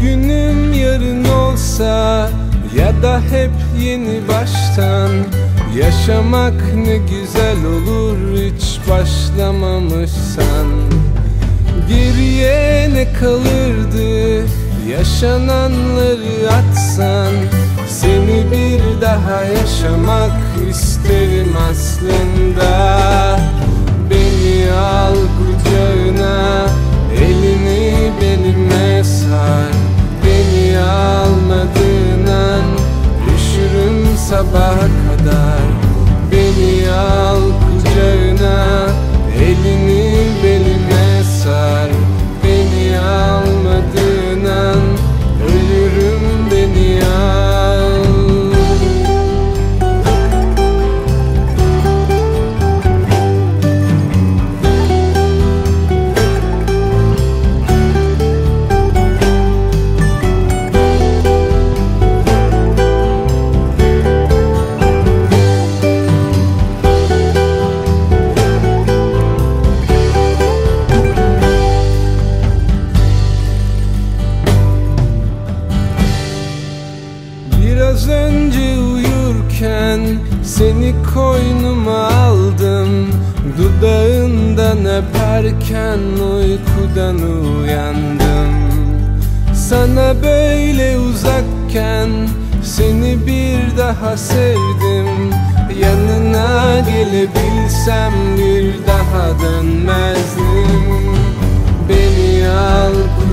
Bugünüm yarın olsa ya da hep yeni baştan yaşamak ne güzel olur hiç başlamamışsan. Geriye ne kalırdı yaşananları atsan, seni bir daha yaşamak isterim aslında. Beni al kucağına, elini belime sar. Beni almadığın an üşürüm sabaha kadar. Beni al kucağına, elini belime sar. Beni almadığın an ölürüm, beni al. Biraz önce uyurken seni koynuma aldım. Dudağından öperken uykudan uyandım. Sana böyle uzakken seni bir daha sevdim. Yanına gelebilsem bir daha dönmezdim. Beni al